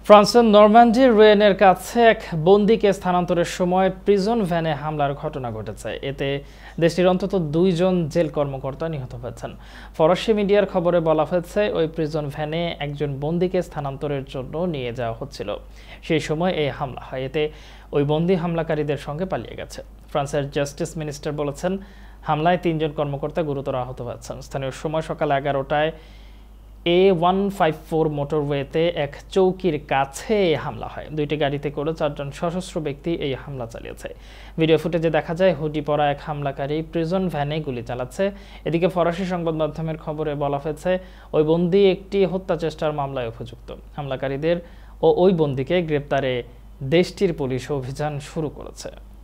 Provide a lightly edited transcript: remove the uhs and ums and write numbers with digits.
ফ্রান্সের নরম্যান্ডির রেনের কাছে এক বন্দীকে স্থানান্তরের সময় প্রিজন ভ্যানে হামলার ঘটনা ঘটেছে। এতে দেশটির অন্তত 2 জন জেল কর্মকর্তা নিহত হয়েছেন। ফরাসি মিডিয়ার খবরে বলা হয়েছে, ওই প্রিজন ভ্যানে একজন বন্দীকে স্থানান্তরের জন্য নিয়ে যাওয়া হচ্ছিল। সেই সময় এই হামলা হয়। এতে ওই বন্দী হামলাকারীদের সঙ্গে পালিয়ে গেছে। ফ্রান্সের জাস্টিস মিনিস্টার বলেছেন, হামলায় 3 জন কর্মকর্তা গুরুতর আহত হয়েছেন। স্থানীয় সময় সকাল 11টায় A154 মোটরওয়েতে এক চৌকির কাছে হামলা হয়। 2টি গাড়িতে করে 4 জন সশস্ত্র ব্যক্তি এই হামলা চালিয়েছে। ভিডিও ফুটেজে দেখা যায়, হুডি পরা এক হামলাকারী প্রিজন ভ্যানে গুলি চালাচ্ছে। এদিকে ফরাসি সংবাদ মাধ্যমের খবরে বলা হয়েছে, ওই বন্দী একটি হত্যা চেষ্টার মামলায় অভিযুক্ত। হামলাকারীদের ও ওই বন্দীকে গ্রেপ্তারে দেশটির পুলিশ অভিযান শুরু করেছে।